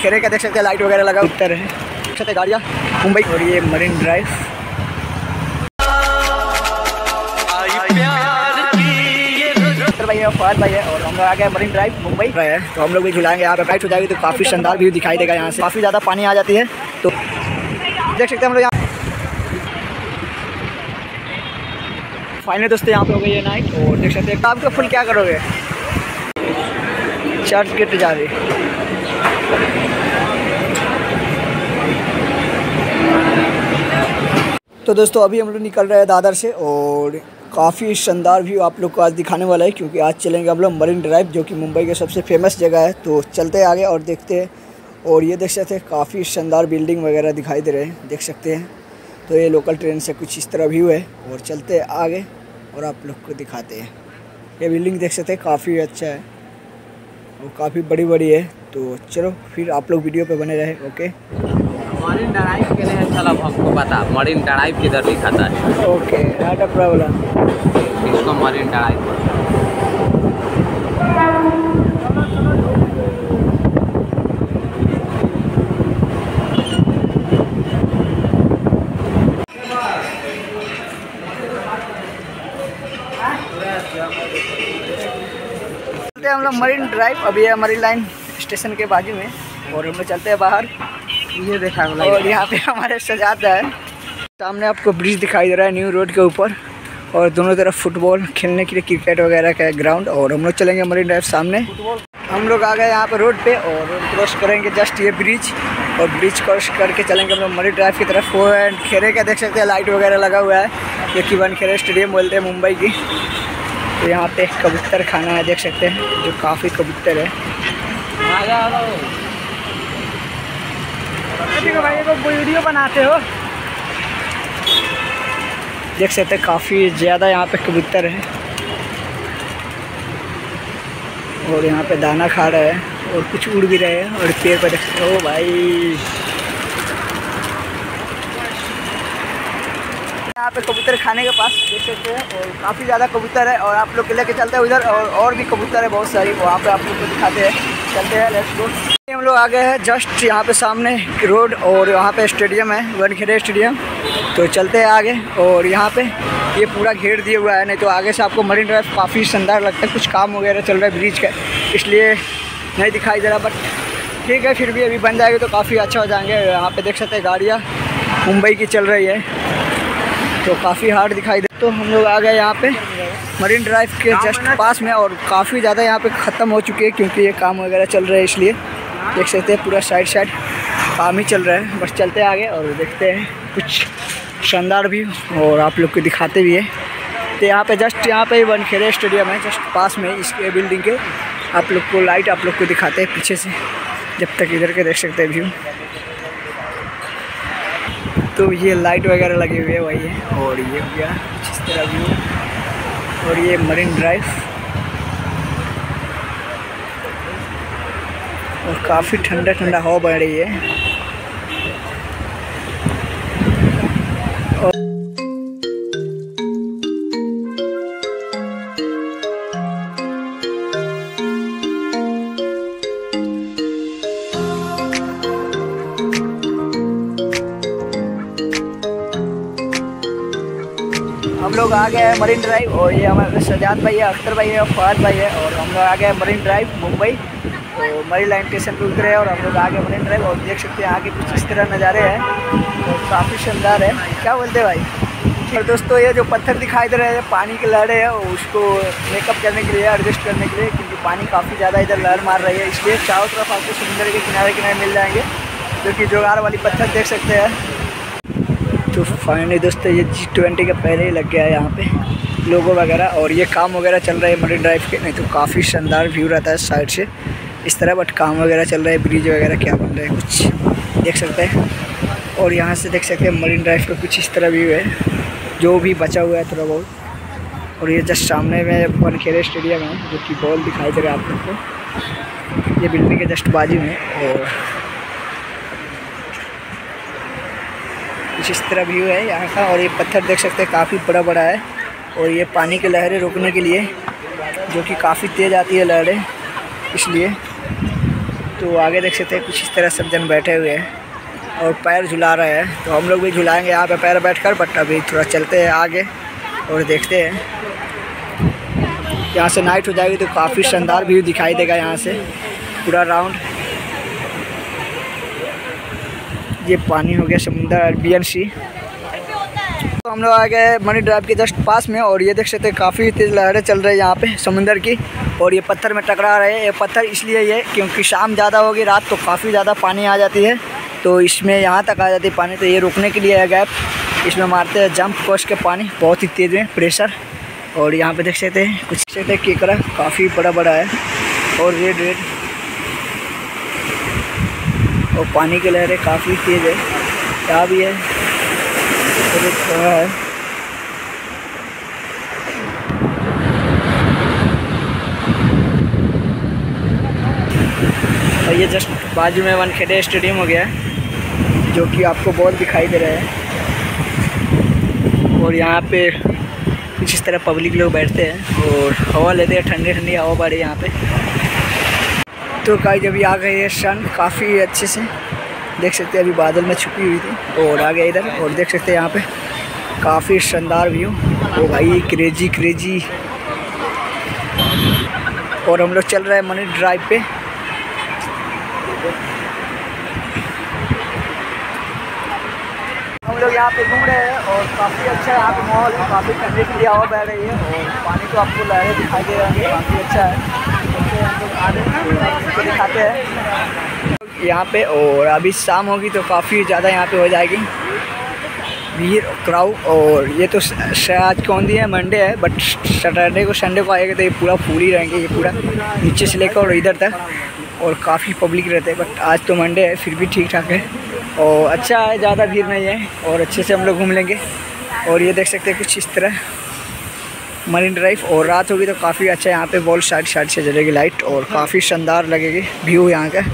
खेरे का देख सकते हैं, लाइट वगैरह लगा उत्तर है, देख सकते गाड़ियाँ मुंबई। और ये मरीन ड्राइव, भाई है फहद भाई है, और हम लोग आ गए मरीन ड्राइव मुंबई है। तो हम लोग भी झुलाएंगे यहाँ पे, राइट हो जाएगी तो काफ़ी शानदार व्यू दिखाई देगा। यहाँ से काफ़ी ज़्यादा पानी आ जाती है, तो देख सकते हैं हम लोग यहाँ। फाइनली दोस्तों यहाँ पे हो गई है नाइट, और देख सकते हैं। आप तो फुल क्या करोगे, चर्च गेट जा रही। तो दोस्तों अभी हम लोग निकल रहे हैं दादर से, और काफ़ी शानदार व्यू आप लोग को आज दिखाने वाला है, क्योंकि आज चलेंगे हम लोग मरीन ड्राइव, जो कि मुंबई के सबसे फेमस जगह है। तो चलते हैं आगे और देखते हैं। और ये देख सकते हैं काफ़ी शानदार बिल्डिंग वगैरह दिखाई दे रहे हैं, देख सकते हैं। तो ये लोकल ट्रेन से कुछ इस तरह व्यू है, और चलते हैं आगे और आप लोग को दिखाते हैं। ये बिल्डिंग देख सकते हैं काफ़ी अच्छा है और काफ़ी बड़ी बड़ी है। तो चलो फिर आप लोग वीडियो पे बने रहे। ओके, मरीन ड्राइव के लिए चलो हमको पता मरीन ड्राइव किधर दिखाता है। Okay, not a problem. इसको मरीन ड्राइव हम लोग मरीन ड्राइव, अभी है मरीन लाइन स्टेशन के बाजू में, और हम लोग चलते हैं बाहर। ये देखा और यहाँ पे हमारे सजाता है, सामने आपको ब्रिज दिखाई दे रहा है न्यू रोड के ऊपर, और दोनों तरफ फुटबॉल खेलने के लिए क्रिकेट वगैरह का ग्राउंड। और हम लोग चलेंगे मरीन ड्राइव सामने। हम लोग आ गए यहाँ पे रोड पे, और रोड क्रॉस करेंगे जस्ट ये ब्रिज, और ब्रिज क्रॉस करके चलेंगे हम लोग मरीन ड्राइव की तरफ। वो एंड खेरे का देख सकते हैं, लाइट वगैरह लगा हुआ है, ये कि वानखेड़े स्टेडियम बोलते हैं मुंबई की। तो यहाँ पे कबूतर खाना है, देख सकते हैं, जो काफ़ी कबूतर है। भाई को वीडियो बनाते हो, देख सकते हैं काफ़ी ज़्यादा यहाँ पे कबूतर है, और यहाँ पे दाना खा रहे हैं, और कुछ उड़ भी रहे हैं, और पेड़ पर देख सकते हो भाई। यहाँ पे कबूतर खाने के पास देख सकते हैं, और काफ़ी ज़्यादा कबूतर है, और आप लोग के लेके चलते हैं उधर, और भी कबूतर है बहुत सारी, वहाँ पे आप लोग को दिखाते हैं। चलते हैं, लेट्स गो। हम लोग आ गए हैं जस्ट यहाँ पे सामने रोड, और यहाँ पे स्टेडियम है, वानखेड़े स्टेडियम। तो चलते हैं आगे, और यहाँ पे ये पूरा घेर दिया हुआ है, नहीं तो आगे से आपको मरीन ड्राइव काफ़ी शानदार लगता है। कुछ काम वगैरह चल रहा है ब्रिज का, इसलिए नहीं दिखाई दे रहा, बट ठीक है, फिर भी अभी बन जाएगी तो काफ़ी अच्छा हो जाएंगे। यहाँ पे देख सकते हैं गाड़ियाँ मुंबई की चल रही है, तो काफ़ी हार्ड दिखाई दे। तो हम लोग आ गए यहाँ पे मरीन ड्राइव के जस्ट पास में, और काफ़ी ज़्यादा यहाँ पे ख़त्म हो चुकी है, क्योंकि ये काम वगैरह चल रहा है, इसलिए देख सकते हैं पूरा साइड काम ही चल रहा है। बस चलते हैं आगे और देखते हैं कुछ शानदार भी, और आप लोग को दिखाते भी है। तो यहाँ पे जस्ट यहाँ पे वानखेड़े स्टेडियम है, जस्ट पास में इसके बिल्डिंग के। आप लोग को लाइट आप लोग को दिखाते हैं पीछे से, जब तक इधर के देख सकते हैं व्यू। तो ये लाइट वगैरह लगी हुई है वही है, और ये हो गया कुछ इस तरह व्यू, और ये मरीन ड्राइव, और काफ़ी ठंडा ठंडा हवा बढ़ रही है। हम लोग आ गए हैं मरीन ड्राइव, और ये हमारे सजाद भाई है, अख्तर भाई है, और फहद भाई है, और हम लोग आ गए मरीन ड्राइव मुंबई। तो मरीन लाइन स्टेशन पर उतरे हैं, और हम लोग आ गए मरीन ड्राइव, और देख सकते हैं आगे कुछ इस तरह नज़ारे हैं, और काफ़ी शानदार है। क्या बोलते हैं भाई। और दोस्तों ये जो पत्थर दिखाई दे रहे हैं, पानी के लहरें हैं, उसको मेकअप करने के लिए, एडजस्ट करने के लिए, क्योंकि पानी काफ़ी ज़्यादा इधर लहर मार रही है, इसलिए चारों तरफ आपको समुद्र के किनारे किनारे मिल जाएंगे, जो कि जोगाड़ वाली पत्थर देख सकते हैं। तो फाइनली दोस्तों ये G20 का पहले ही लग गया है यहाँ पे लोगो वगैरह, और ये काम वगैरह चल रहा है मरीन ड्राइव के। नहीं तो काफ़ी शानदार व्यू रहता है साइड से इस तरह, बट काम वगैरह चल रहा है, ब्रिज वगैरह क्या बन रहा है कुछ देख सकते हैं। और यहाँ से देख सकते हैं मरीन ड्राइव का कुछ इस तरह व्यू है, जो भी बचा हुआ है थोड़ा बहुत। और ये जस्ट सामने में वानखेड़े स्टेडियम है, जो कि बॉल दिखाई दे रहा है आप लोग को, ये बिल्डिंग के जस्ट बाजू में। और कुछ इस तरह व्यू है यहाँ का, और ये पत्थर देख सकते हैं काफ़ी बड़ा बड़ा है, और ये पानी की लहरें रोकने के लिए, जो कि काफ़ी तेज़ आती है लहरें, इसलिए। तो आगे देख सकते हैं कुछ इस तरह सब जन बैठे हुए हैं और पैर झुला रहे हैं। तो हम लोग भी झुलाएंगे यहाँ पे पैर बैठकर, बट अभी थोड़ा चलते हैं आगे और देखते हैं। यहाँ से नाइट हो जाएगी तो काफ़ी शानदार व्यू दिखाई देगा यहाँ से पूरा राउंड। ये पानी हो गया समुंदर, अरबियन सी। तो हम लोग आ गए मरीन ड्राइव के जस्ट पास में और ये देख सकते हैं काफ़ी तेज़ लहरें चल रही है यहाँ पे समुंदर की, और ये पत्थर में टकरा रहे हैं। ये पत्थर इसलिए ये क्योंकि शाम ज़्यादा होगी, रात तो काफ़ी ज़्यादा पानी आ जाती है, तो इसमें यहाँ तक आ जाती है पानी। तो ये रोकने के लिए है गैप, इसमें मारते हैं जंप कोच के पानी बहुत ही तेज़ में प्रेशर। और यहाँ पे देख सकते हैं कुछ सकते हैं केकड़ा काफ़ी बड़ा बड़ा है और रेड रेड, और पानी की लहरें काफ़ी तेज़ है। क्या भी है तो थोड़ा है। और ये जस्ट बाजू में वानखेड़े स्टेडियम हो गया है, जो कि आपको बहुत दिखाई दे रहा है। और यहाँ पे कुछ इस तरह पब्लिक लोग बैठते हैं और हवा लेते हैं, ठंडी ठंडी हवा बढ़ रही है यहाँ पे। तो गाइस अभी आ गई है सन काफ़ी अच्छे से, देख सकते हैं अभी बादल में छुपी हुई थी और आ गया इधर। और देख सकते हैं यहाँ पे काफ़ी शानदार व्यू। ओ भाई क्रेजी क्रेजी। और हम लोग चल रहे हैं मरीन ड्राइव पे। हम लोग यहाँ पे घूम रहे हैं और काफ़ी अच्छा है यहाँ पे माहौल, काफ़ी ठंडी ठंडी हवा बह रही है और पानी तो आपको लहरें दिखाई दे रही है, काफ़ी अच्छा है। तो दिखाते हैं यहाँ पे। और अभी शाम होगी तो काफ़ी ज़्यादा यहाँ पे हो जाएगी भीड़ क्राउड। और ये तो आज कौन दी है, मंडे है, बट सैटरडे को संडे को आएगा तो ये पूरा फुल ही रहेंगे, ये पूरा नीचे से लेकर और इधर तक, और काफ़ी पब्लिक रहते हैं। बट आज तो मंडे है फिर भी ठीक ठाक है और अच्छा है, ज़्यादा भीड़ नहीं है और अच्छे से हम लोग घूम लेंगे। और ये देख सकते हैं कुछ इस तरह मरीन ड्राइव। और रात होगी तो काफ़ी अच्छा यहाँ पे बॉल साइड साइड से जलेगी लाइट और काफ़ी शानदार लगेगी व्यू यहाँ का।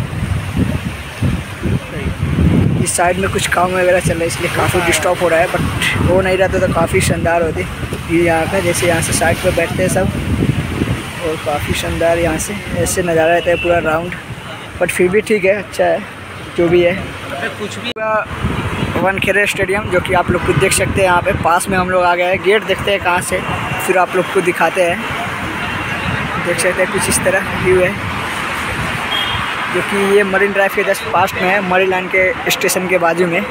इस साइड में कुछ काम वगैरह चल रहा है इसलिए काफ़ी डिस्टर्ब हो रहा है, बट वो नहीं रहता तो काफ़ी शानदार होती व्यू यहाँ का। जैसे यहाँ से साइड पे बैठते हैं सब और काफ़ी शानदार यहाँ से ऐसे नज़ारा रहता है पूरा राउंड, बट फिर भी ठीक है, अच्छा है जो भी है। कुछ भी वानखेड़े स्टेडियम जो कि आप लोग को देख सकते हैं यहाँ पे पास में हम लोग आ गए हैं। गेट देखते हैं कहाँ से, फिर आप लोग को दिखाते हैं। देख सकते हैं कुछ इस तरह व्यू है, जो कि ये मरीन ड्राइव के जस्ट पास में है, मरी लाइन के स्टेशन के बाजू में।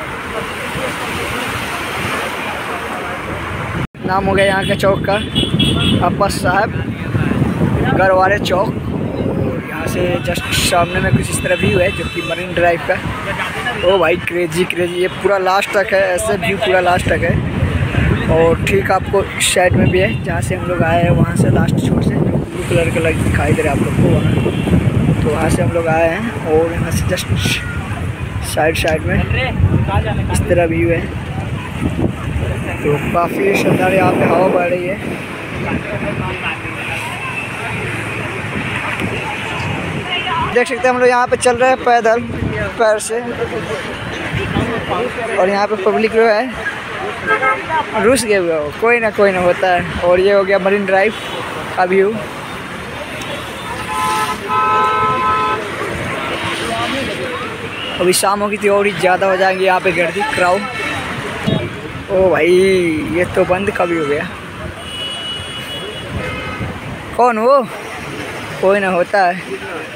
नाम हो गया यहाँ के चौक का अब्बास साहब गरवारे चौक। और यहाँ से जस्ट सामने में कुछ इस तरह व्यू है जो कि मरीन ड्राइव का। ओ भाई क्रेजी क्रेजी, ये पूरा लास्ट तक है, ऐसे व्यू पूरा लास्ट तक है। और ठीक आपको इस साइड में भी है जहाँ से हम लोग आए हैं, वहाँ से लास्ट छोर से जो ब्लू कलर का लाइट दिखाई दे रहा है आप लोग को वहाँ, तो वहाँ से हम लोग आए हैं। और यहाँ से जस्ट साइड में इस तरह व्यू है, तो काफ़ी शानदार यहाँ पे हवा बढ़ रही है। देख सकते हैं हम लोग यहाँ पे चल रहे हैं पैदल पैर से, और यहाँ पे पब्लिक जो है रुस गए हुए हो, कोई ना होता है। और ये हो गया मरीन ड्राइव का व्यू। अभी शाम होगी तो और ही ज़्यादा हो जाएंगे यहाँ पे गर्दी क्राउड। ओ भाई ये तो बंद कभी हो गया, कौन वो, कोई ना होता है।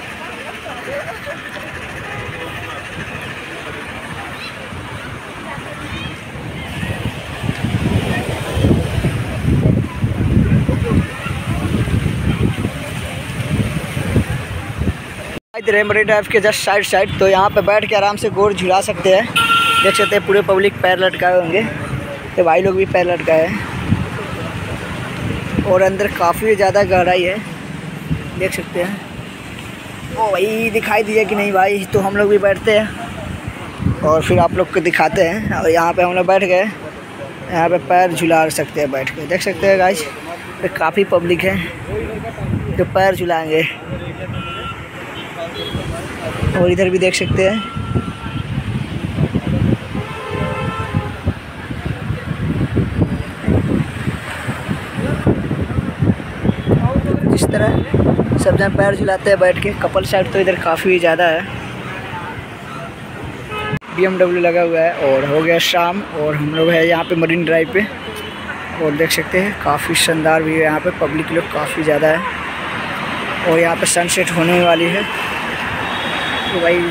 इधर मरीन ड्राइव के जस्ट साइड तो यहाँ पे बैठ के आराम से गोर झुला सकते हैं। देख सकते हैं पूरे पब्लिक पैर लटकाए होंगे, तो भाई लोग भी पैर लटकाए हैं। और अंदर काफ़ी ज़्यादा गहराई है, देख सकते हैं। ओ भाई दिखाई दिया कि नहीं भाई, तो हम लोग भी बैठते हैं और फिर आप लोग को दिखाते हैं। और यहाँ पे हम लोग बैठ गए, यहाँ पे पैर झुला सकते हैं बैठ के, देख सकते हैं गाइस। पे काफ़ी पब्लिक है जो पैर झुलाएंगे। और इधर भी देख सकते हैं। इस तरह सब जन पैर झुलाते हैं बैठ के। कपल साइड तो इधर काफ़ी ज़्यादा है। BMW लगा हुआ है और हो गया शाम और हम लोग है यहाँ पे मरीन ड्राइव पे और देख सकते हैं काफ़ी शानदार व्यू है यहाँ पे। पब्लिक लोग काफ़ी ज़्यादा है और यहाँ पे सनसेट होने वाली है तो भाई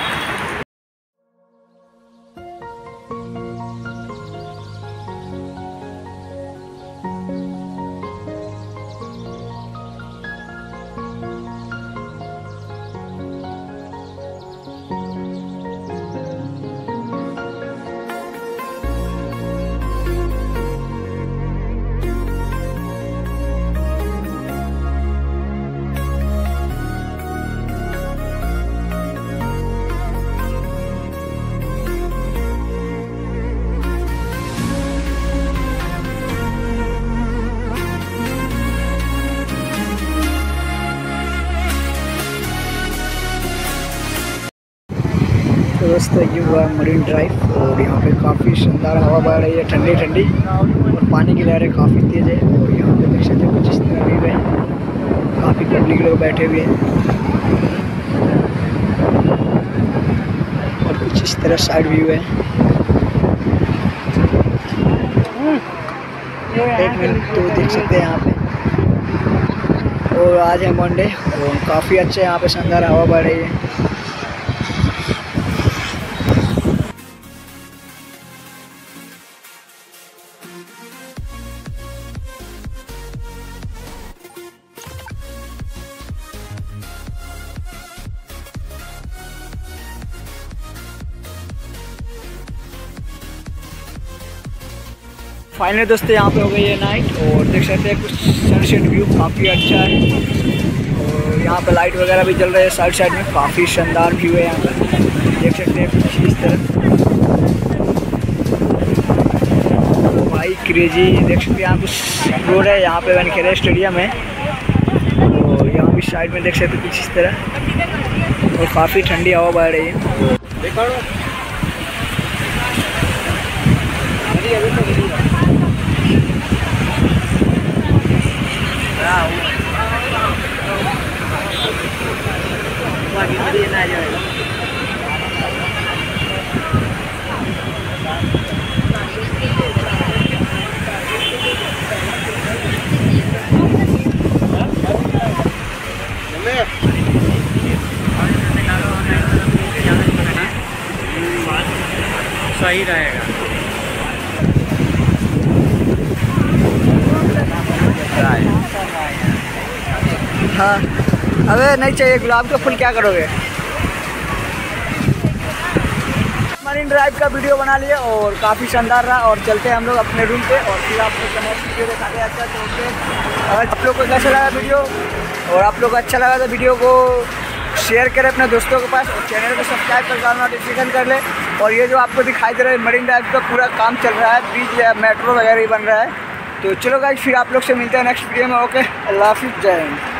तो दोस्तों ये हुआ मरीन ड्राइव और यहाँ पे काफ़ी शानदार हवा बह रही है, ठंडी ठंडी, और पानी की लहरें काफ़ी तेज़ है। और यहाँ पे देख सकते हो कुछ इस तरह व्यू है, काफ़ी पब्लिक लोग बैठे हुए हैं और कुछ इस तरह साइड व्यू है। एक मिनट तो देख सकते हैं यहाँ पे। और आज है मंडे और काफ़ी अच्छे यहाँ पे शानदार हवा बह रही है। फाइनली दोस्तों यहाँ पे हो गई है नाइट और देख सकते हैं कुछ सनसेट व्यू काफ़ी अच्छा है। और यहाँ पे लाइट वगैरह भी जल रही है साइड साइड में, काफ़ी शानदार व्यू है यहाँ पे। देख सकते हैं कुछ इस तरह भाई क्रेजी। देख सकते हैं यहाँ कुछ रोड है, यहाँ पे वानखेड़े स्टेडियम है और यहाँ भी साइड में देख सकते हैं कुछ इस तरह और काफ़ी ठंडी हवा बह रही है। सही रहेगा। हाँ अबे नहीं चाहिए गुलाब का फूल, क्या करोगे। मरीन ड्राइव का वीडियो बना लिया और काफ़ी शानदार रहा और चलते हैं हम लोग अपने रूम पे और फिर आप लोग नेक्स्ट वीडियो दिखाते हैं। अच्छा तो ओके, अगर आप लोग को कैसा लगा वीडियो और आप लोग को अच्छा लगा तो वीडियो को शेयर करें अपने दोस्तों के पास और चैनल को सब्सक्राइब कर नोटिफिकेशन कर ले। और ये जो आपको दिखाई दे रहा है मरीन ड्राइव का पूरा काम चल रहा है, ब्रिज या मेट्रो वगैरह ही बन रहा है। तो चलो गाइस फिर आप लोग से मिलते हैं नेक्स्ट वीडियो में। ओके, अल्लाह हाफिज़, जय हिंद।